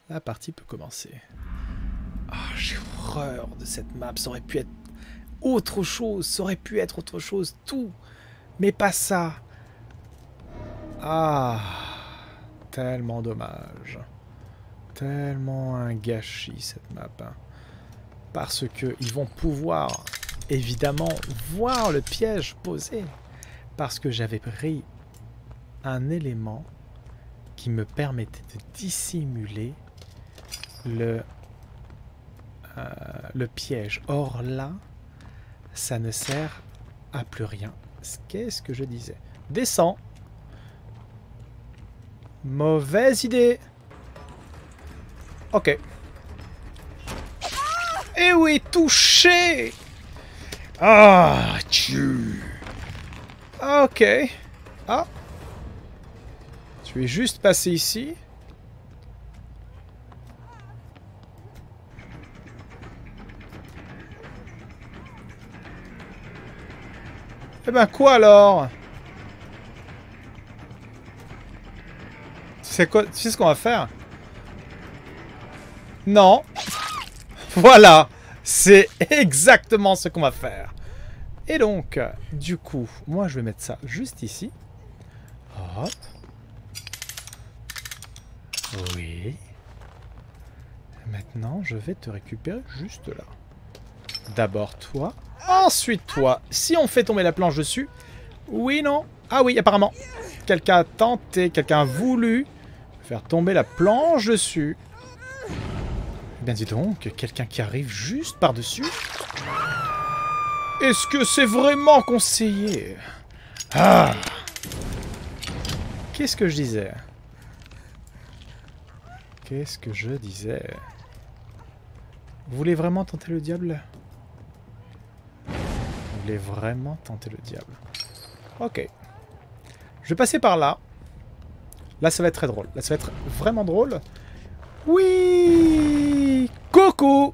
La partie peut commencer. Ah, j'ai horreur de cette map. Ça aurait pu être autre chose. Ça aurait pu être autre chose. Tout. Mais pas ça. Ah. Tellement dommage. Tellement un gâchis cette map. Hein. Parce que ils vont pouvoir évidemment voir le piège posé. Parce que j'avais pris un élément qui me permettait de dissimuler le piège. Or là, ça ne sert à plus rien. Qu'est-ce que je disais? Descends. Mauvaise idée. Ok. Et oui, touché. Ah, tu. Ok. Ah. Tu es juste passé ici. Eh ben quoi alors? C'est quoi? Tu sais ce qu'on va faire? Non. Voilà. C'est exactement ce qu'on va faire. Et donc, du coup, moi je vais mettre ça juste ici. Hop. Oui. Maintenant, je vais te récupérer juste là. D'abord toi. Ensuite toi. Si on fait tomber la planche dessus. Oui, non. Ah oui, apparemment. Quelqu'un a tenté, quelqu'un a voulu faire tomber la planche dessus. Eh bien dis donc, quelqu'un qui arrive juste par-dessus. Est-ce que c'est vraiment conseillé? Ah. Qu'est-ce que je disais? Qu'est-ce que je disais? Vous voulez vraiment tenter le diable? Vous voulez vraiment tenter le diable? Ok. Je vais passer par là. Là, ça va être très drôle. Là, ça va être vraiment drôle. Oui! Coucou!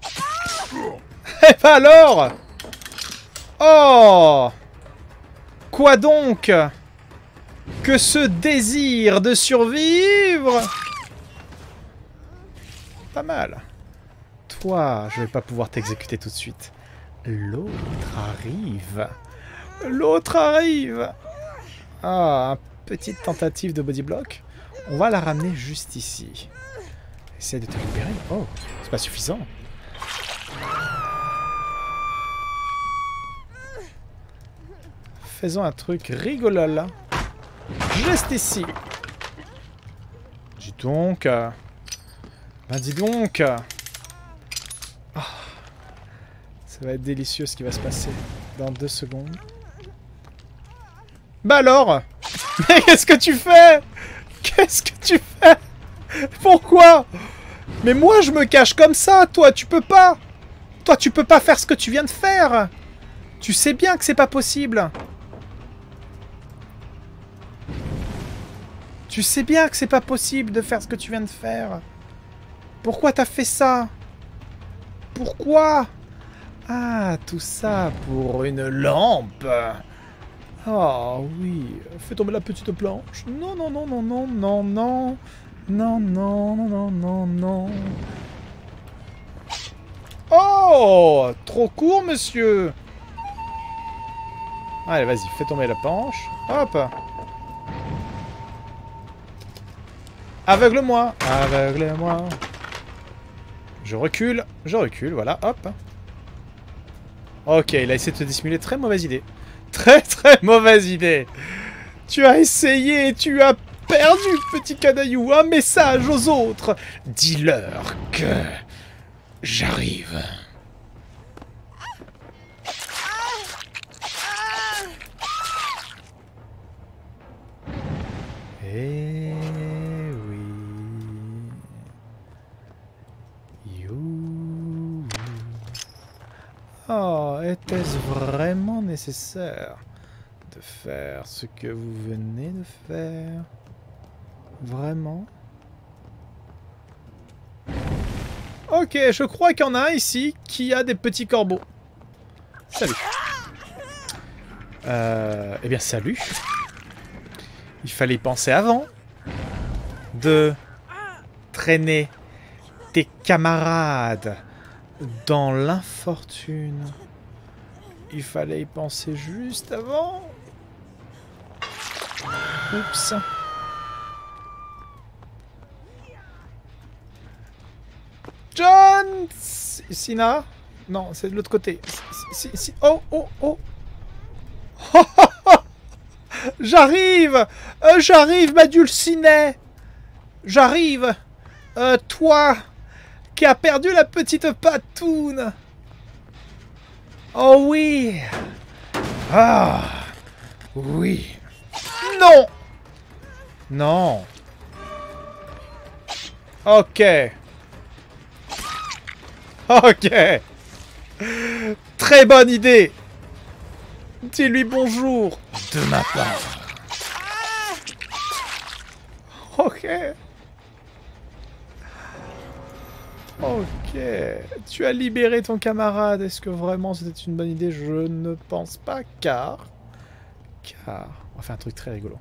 Eh ben alors! Oh! Quoi donc? Que ce désir de survivre! Pas mal. Toi, je vais pas pouvoir t'exécuter tout de suite. L'autre arrive. L'autre arrive. Ah, une petite tentative de body block. On va la ramener juste ici. Essaye de te libérer. Oh, c'est pas suffisant. Faisons un truc rigolo là. Juste ici. Dis donc. Ben dis donc. Oh, ça va être délicieux ce qui va se passer dans 2 secondes. Bah alors? Mais qu'est-ce que tu fais? Qu'est-ce que tu fais? Pourquoi? Mais moi je me cache comme ça, toi tu peux pas. Toi tu peux pas faire ce que tu viens de faire. Tu sais bien que c'est pas possible. Tu sais bien que c'est pas possible de faire ce que tu viens de faire. Pourquoi t'as fait ça? Pourquoi? Ah, tout ça pour une lampe. Oh oui, fais tomber la petite planche. Non, non, non, non, non, non, non. Non, non, non, non, non. Oh! Trop court, monsieur. Allez, vas-y, fais tomber la planche. Hop. Aveugle-moi. Aveugle-moi. Je recule, voilà, hop. Ok, il a essayé de te dissimuler. Très mauvaise idée. Très très mauvaise idée. Tu as essayé, tu as perdu, petit canaillou. Un message aux autres. Dis-leur que j'arrive. Eh oui. You. Oh, était-ce vraiment nécessaire de faire ce que vous venez de faire? Vraiment? Ok, je crois qu'il y en a un ici qui a des petits corbeaux. Salut. Eh bien, salut. Il fallait y penser avant de traîner tes camarades dans l'infortune. Il fallait y penser juste avant. Oups. John Cena? Non, c'est de l'autre côté. Oh, oh, oh. J'arrive. J'arrive, ma dulcinée. J'arrive. Toi qui as perdu la petite patoune. Oh oui. Ah. Oui. Non. Non. Ok. Ok. Très bonne idée. Dis-lui bonjour de ma part. Ok. Ok. Tu as libéré ton camarade. Est-ce que vraiment c'était une bonne idée? Je ne pense pas, car... On va faire un truc très rigolo.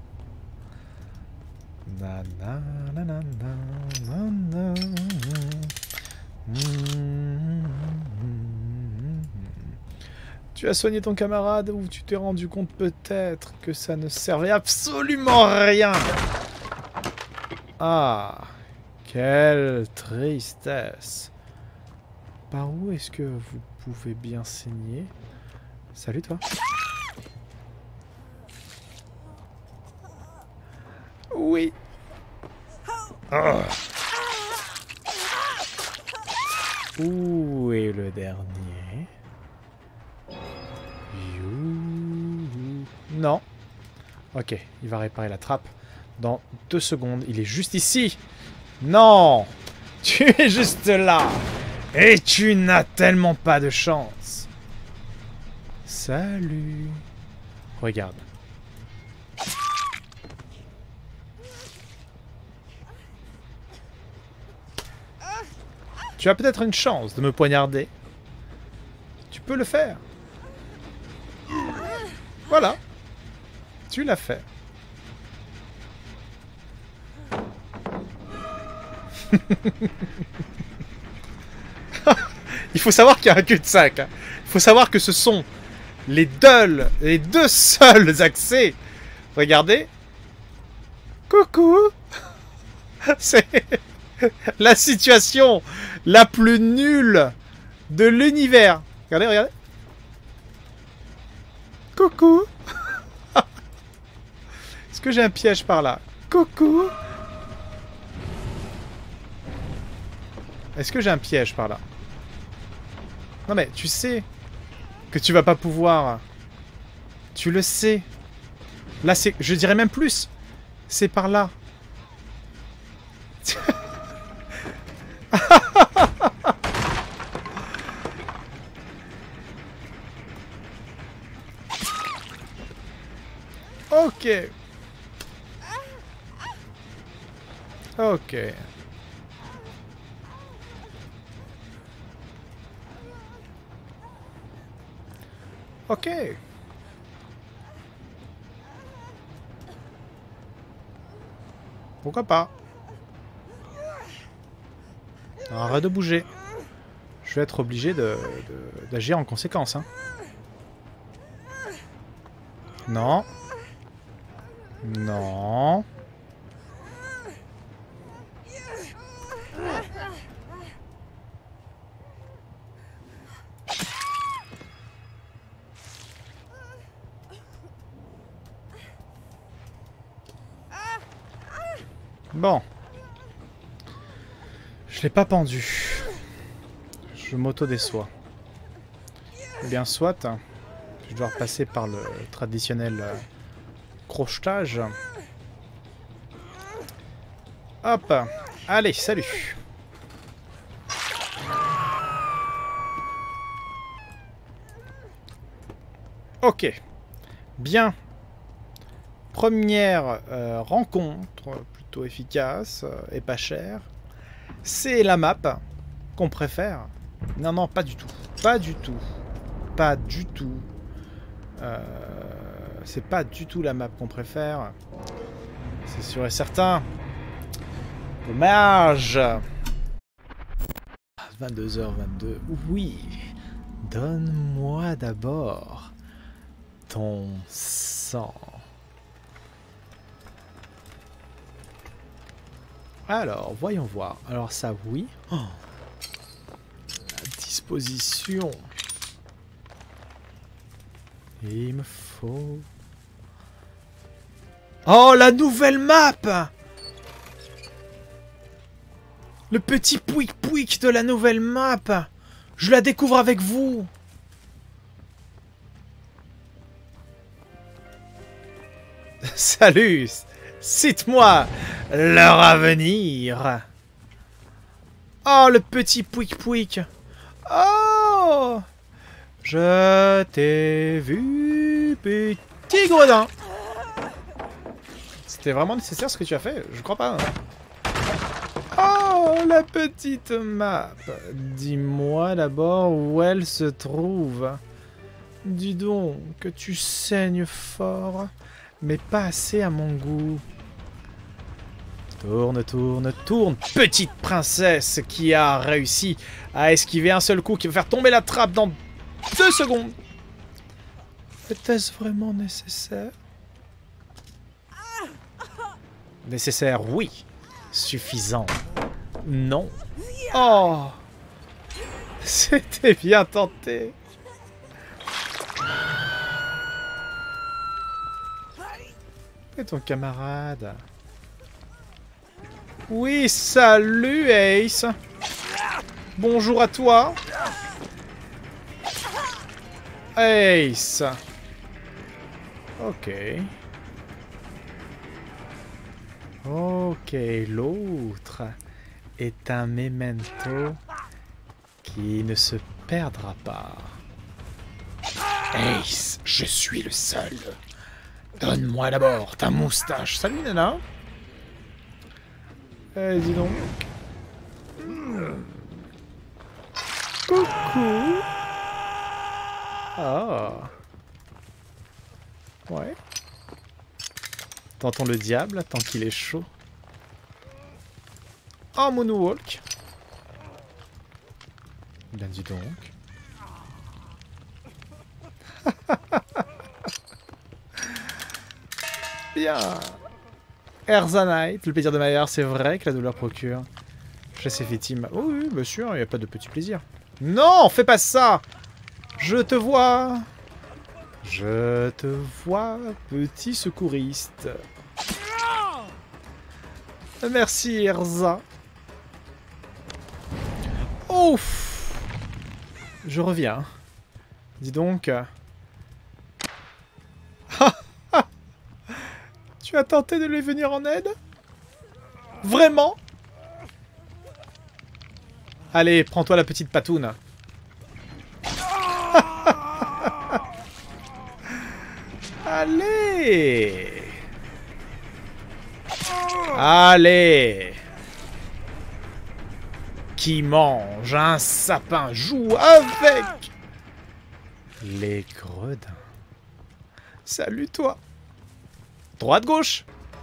Tu as soigné ton camarade ou tu t'es rendu compte peut-être que ça ne servait absolument à rien? Ah, quelle tristesse. Par où est-ce que vous pouvez bien saigner? Salut toi. Oui. Oh. Où est le dernier? Non. Ok, il va réparer la trappe dans 2 secondes. Il est juste ici. Non. Tu es juste là. Et tu n'as tellement pas de chance. Salut. Regarde. Tu as peut-être une chance de me poignarder. Tu peux le faire. Voilà. Tu l'as fait. Il faut savoir qu'il y a un cul-de-sac. Hein. Il faut savoir que ce sont les deux seuls accès. Regardez. Coucou. C'est la situation la plus nulle de l'univers. Regardez, regardez. Coucou. Est-ce que j'ai un piège par là? Coucou. Est-ce que j'ai un piège par là? Non mais tu sais que tu vas pas pouvoir. Tu le sais. Là c'est... Je dirais même plus. C'est par là. Ok. Ok. Ok. Pourquoi pas? Arrête de bouger. Je vais être obligé d'agir en conséquence. Hein. Non. Non. Bon. Je l'ai pas pendu. Je m'auto-déçois. Eh bien, soit. Je dois repasser par le traditionnel crochetage. Hop. Allez, salut. Ok. Bien. Première rencontre plutôt efficace et pas chère. C'est la map qu'on préfère. Non, non, pas du tout. Pas du tout. Pas du tout. C'est pas du tout la map qu'on préfère. C'est sûr et certain. Dommage. 22h22. Oui. Donne-moi d'abord ton sang. Alors, voyons voir. Alors ça, oui. Oh. La disposition. Il me faut... Oh, la nouvelle map! Le petit pouic-pouic de la nouvelle map! Je la découvre avec vous! Salut! Cite-moi leur avenir! Oh, le petit pouic-pouic! Oh! Je t'ai vu, petit gredin! C'était vraiment nécessaire ce que tu as fait? Je crois pas. Hein. Oh, la petite map! Dis-moi d'abord où elle se trouve. Dis donc que tu saignes fort, mais pas assez à mon goût. Tourne, tourne, tourne, petite princesse qui a réussi à esquiver un seul coup qui va faire tomber la trappe dans 2 secondes. Était-ce vraiment nécessaire? Nécessaire, oui. Suffisant, non. Oh! C'était bien tenté. Et ton camarade? Oui, salut Ace. Bonjour à toi. Ace. Ok. Ok, l'autre est un memento qui ne se perdra pas. Ace, je suis le seul. Donne-moi d'abord ta moustache. Salut Nana. Dis donc. Coucou. Ah. Ouais. Tentons le diable tant qu'il est chaud. Oh, moonwalk. Ben dis donc. Bien. Erzanite, le plaisir de Maillard, c'est vrai que la douleur procure. Chez ses victimes. Oh, oui, bien sûr, il n'y a pas de petit plaisir. Non, fais pas ça. Je te vois. Je te vois, petit secouriste. Merci, Erza. Ouf. Je reviens. Dis donc. Tu as tenté de lui venir en aide? Vraiment? Allez, prends-toi la petite patoune. Allez! Allez! Qui mange un sapin joue avec les gredins. Salut toi! Droite-gauche!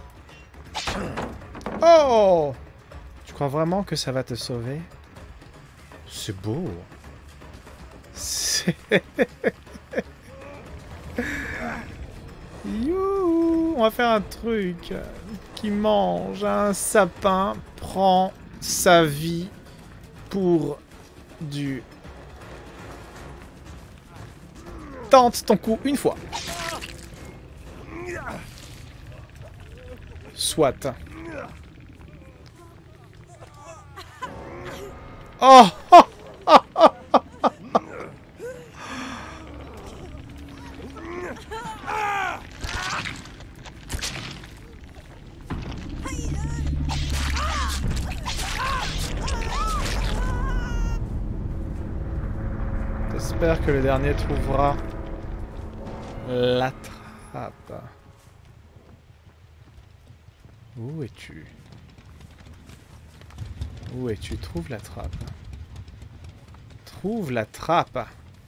Oh! Tu crois vraiment que ça va te sauver? C'est beau. C'est... Youhou! On va faire un truc. Qui mange un sapin prend sa vie pour du... Tente ton coup une fois. Soit. Oh! J'espère que le dernier trouvera la trappe. Où es-tu? Où es-tu? Trouve la trappe. Trouve la trappe.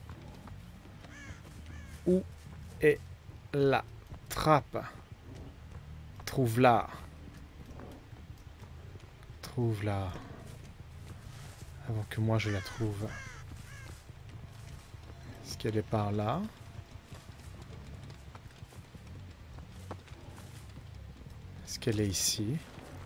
Où est la trappe? Trouve-la. Trouve-la. Avant que moi je la trouve. Est-ce qu'elle est par là? Est-ce qu'elle est ici?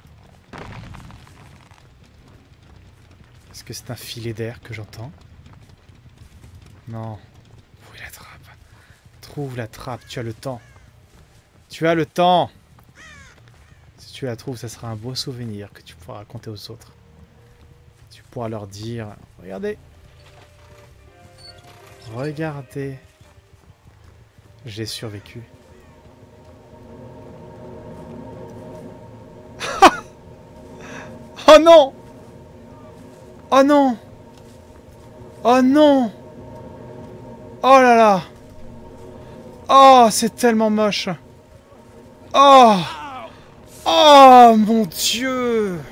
Est-ce que c'est un filet d'air que j'entends? Non. Où est la trappe? Trouve la trappe, tu as le temps. Tu as le temps! Si tu la trouves, ça sera un beau souvenir que tu pourras raconter aux autres. Tu pourras leur dire, regardez. Regardez. J'ai survécu. Oh non! Oh non! Oh non! Oh là là! Oh, c'est tellement moche! Oh! Oh mon Dieu!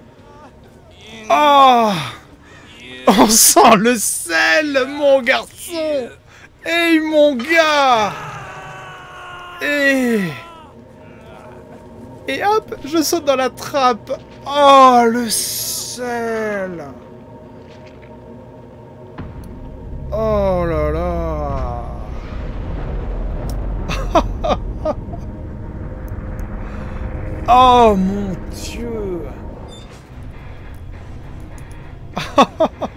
Oh! On sent le sel, mon garçon! Hey mon gars! Et hop, je saute dans la trappe! Oh, le sel! Oh là là! Oh mon Dieu!